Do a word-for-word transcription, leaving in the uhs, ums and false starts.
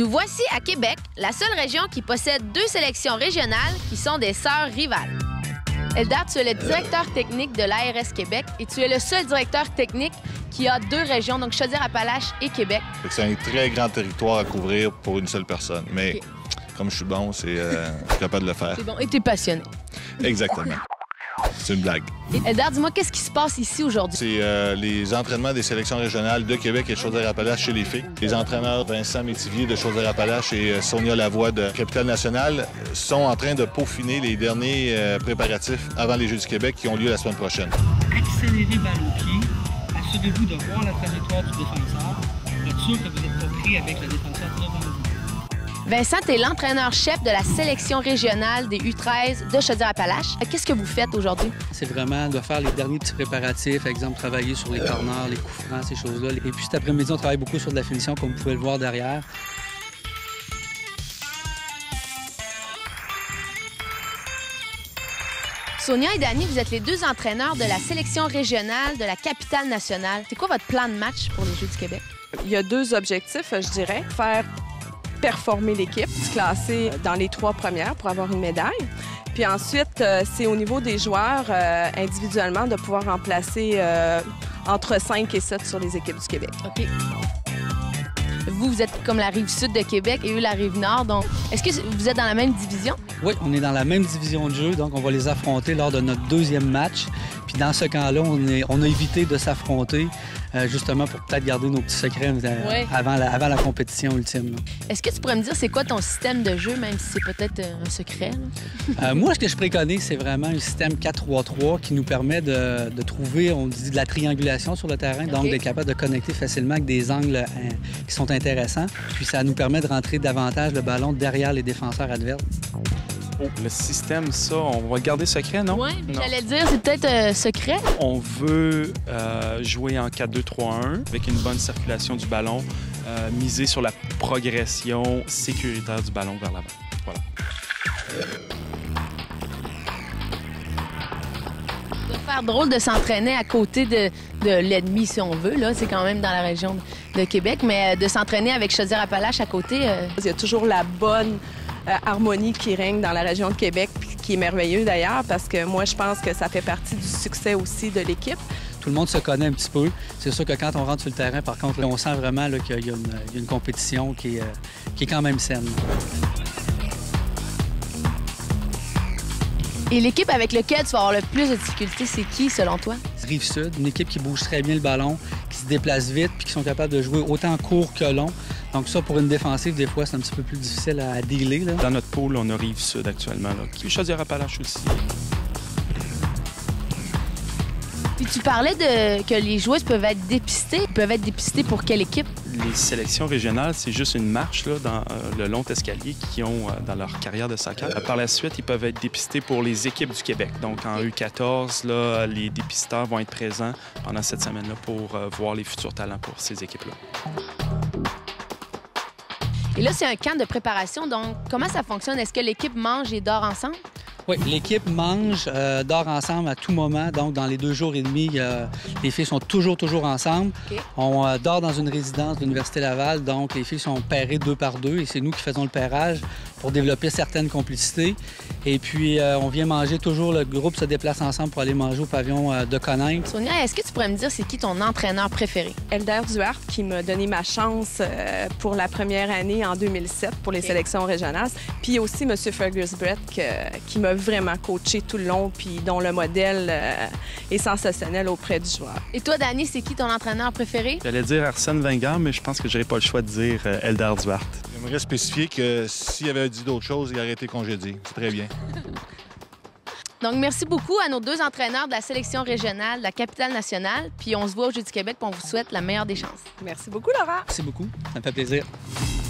Nous voici à Québec, la seule région qui possède deux sélections régionales qui sont des sœurs rivales. Eldar, tu es le directeur technique de l'A R S Québec et tu es le seul directeur technique qui a deux régions, donc Chaudière-Appalaches et Québec. C'est un très grand territoire à couvrir pour une seule personne. Mais okay. Comme je suis bon, c'est euh, je suis capable de le faire. C'est bon. Et tu es passionné. Exactement. C'est une blague. Eldar, dis-moi, qu'est-ce qui se passe ici aujourd'hui? C'est euh, les entraînements des sélections régionales de Québec et de Chaudière-Appalaches chez les filles. Les entraîneurs Vincent Métivier de Chaudière-Appalaches et euh, Sonia Lavoie de Capitale-Nationale sont en train de peaufiner les derniers euh, préparatifs avant les Jeux du Québec qui ont lieu la semaine prochaine. Accélérez balle au pied. Assurez-vous de voir la trajectoire du défenseur. Être sûr que vous n'êtes pas pris avec le défenseur devant vous. Vincent, tu es l'entraîneur-chef de la sélection régionale des U treize de Chaudière-Appalaches. Qu'est-ce que vous faites aujourd'hui? C'est vraiment de faire les derniers petits préparatifs, exemple travailler sur les corners, les coups francs, ces choses-là. Et puis cet après-midi, on travaille beaucoup sur de la finition, comme vous pouvez le voir derrière. Sonia et Dani, vous êtes les deux entraîneurs de la sélection régionale de la Capitale-Nationale. C'est quoi votre plan de match pour les Jeux du Québec? Il y a deux objectifs, je dirais. Faire performer l'équipe, se classer dans les trois premières pour avoir une médaille. Puis ensuite, euh, c'est au niveau des joueurs, euh, individuellement, de pouvoir remplacer euh, entre cinq et sept sur les équipes du Québec. OK. Vous, vous êtes comme la rive sud de Québec et eux, la rive nord. Donc, est-ce que vous êtes dans la même division? Oui, on est dans la même division de jeu, donc on va les affronter lors de notre deuxième match. Puis dans ce camp-là, on, est, on a évité de s'affronter, euh, justement pour peut-être garder nos petits secrets euh, oui. avant, la, avant la compétition ultime. Est-ce que tu pourrais me dire c'est quoi ton système de jeu, même si c'est peut-être euh, un secret? euh, moi, ce que je préconise, c'est vraiment un système quatre trois trois qui nous permet de, de trouver, on dit, de la triangulation sur le terrain, okay. Donc d'être capable de connecter facilement avec des angles euh, qui sont intéressants. Puis ça nous permet de rentrer davantage le ballon derrière les défenseurs adverses. Le système, ça, on va le garder secret, non? Oui, j'allais dire, c'est peut-être euh, secret. On veut euh, jouer en quatre deux trois un avec une bonne circulation du ballon, euh, miser sur la progression sécuritaire du ballon vers l'avant. Voilà. Ça va faire drôle de s'entraîner à côté de, de l'ennemi, si on veut. Là, c'est quand même dans la région de Québec, mais de s'entraîner avec Chaudière-Appalaches à côté... Euh... Il y a toujours la bonne... Euh, harmonie qui règne dans la région de Québec, puis qui est merveilleux d'ailleurs, parce que moi, je pense que ça fait partie du succès aussi de l'équipe. Tout le monde se connaît un petit peu. C'est sûr que quand on rentre sur le terrain, par contre, là, on sent vraiment qu'il y, y a une compétition qui est, euh, qui est quand même saine. Et l'équipe avec laquelle tu vas avoir le plus de difficultés, c'est qui, selon toi? Rive-Sud, une équipe qui bouge très bien le ballon, qui se déplace vite, puis qui sont capables de jouer autant court que long. Donc ça, pour une défensive, des fois, c'est un petit peu plus difficile à dealer. Là. Dans notre pool, on a Rive-Sud actuellement. Là. Puis Chaudière-Appalaches aussi. Puis tu parlais de que les joueuses peuvent être dépistées. Ils peuvent être dépistées pour quelle équipe? Les sélections régionales, c'est juste une marche là, dans euh, le long escalier qu'ils ont euh, dans leur carrière de soccer. Euh, par la suite, ils peuvent être dépistés pour les équipes du Québec. Donc en U quatorze, là, les dépisteurs vont être présents pendant cette semaine-là pour euh, voir les futurs talents pour ces équipes-là. Et là, c'est un camp de préparation, donc comment ça fonctionne? Est-ce que l'équipe mange et dort ensemble? Oui, l'équipe mange, euh, dort ensemble à tout moment. Donc, dans les deux jours et demi, euh, les filles sont toujours, toujours ensemble. Okay. On euh, dort dans une résidence de l'Université Laval. Donc, les filles sont pairées deux par deux et c'est nous qui faisons le pairage pour développer certaines complicités. Et puis, euh, on vient manger toujours, le groupe se déplace ensemble pour aller manger au pavillon euh, de Coninck. Sonia, est-ce que tu pourrais me dire c'est qui ton entraîneur préféré? Eldar Duarte, qui m'a donné ma chance euh, pour la première année en deux mille sept pour les okay. sélections régionales. Puis aussi M. Fergus Brett, que, qui m'a vraiment coaché tout le long, puis dont le modèle euh, est sensationnel auprès du joueur. Et toi, Dani, c'est qui ton entraîneur préféré? J'allais dire Arsène Wenger, mais je pense que j'aurais pas le choix de dire euh, Eldar Duarte. J'aimerais spécifier que s'il avait dit d'autres choses, il aurait été congédié. C'est très bien. Donc, merci beaucoup à nos deux entraîneurs de la sélection régionale de la Capitale-Nationale. Puis on se voit au Jeux du Québec, puis on vous souhaite la meilleure des chances. Merci beaucoup, Laura. Merci beaucoup. Ça me fait plaisir.